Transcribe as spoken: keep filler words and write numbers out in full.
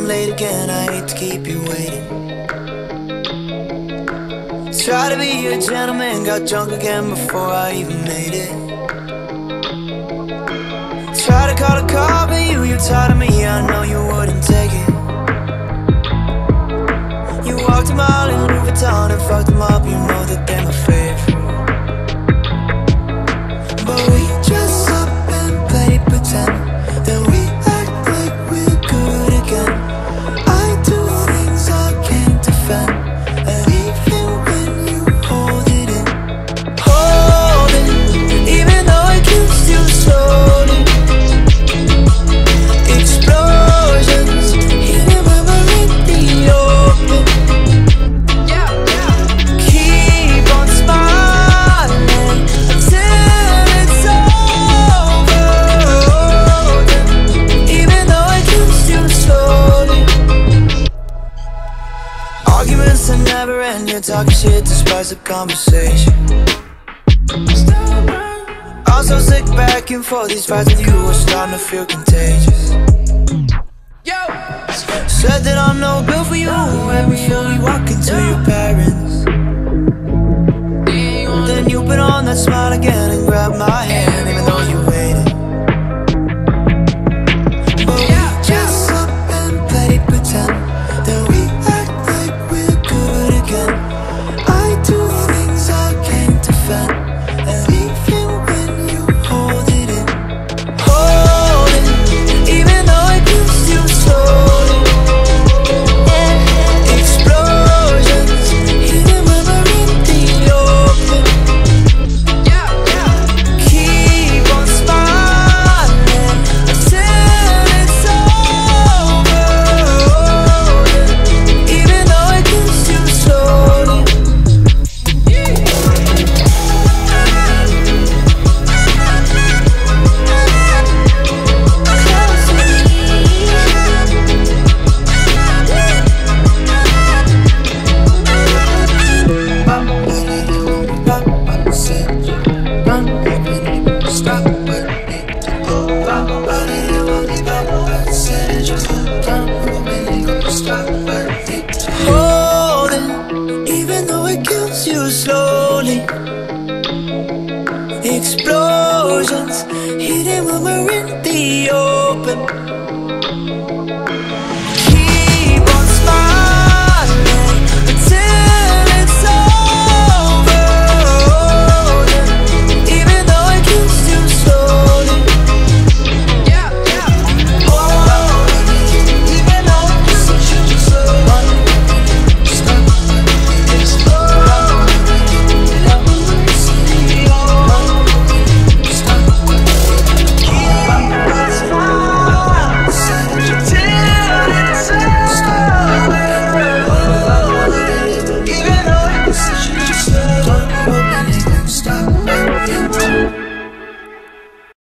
late again, I hate to keep you waiting. Try to be a gentleman, got drunk again before I even made it. Try to call a car, but you, you tired of me, I know you wouldn't take it. You walked a mile in Louis Vuitton and fucked them up, you know that they're my favorite. But we dress up and play pretend, then we act like we're good again. I do things I can't defend, and even when you hold it in, hold it, even though I kissed you slowly. Explosions, even when we're in the open. Yeah, yeah. Keep on smiling until it's over, even though I kissed you slowly. Arguments that never end, you're talking shit to spice the conversation. I'm so sick back and forth, these fights with you are starting to feel contagious. Yo! Said that I'm no good for you every year we walk into your parents. Then you put on that smile again and grab my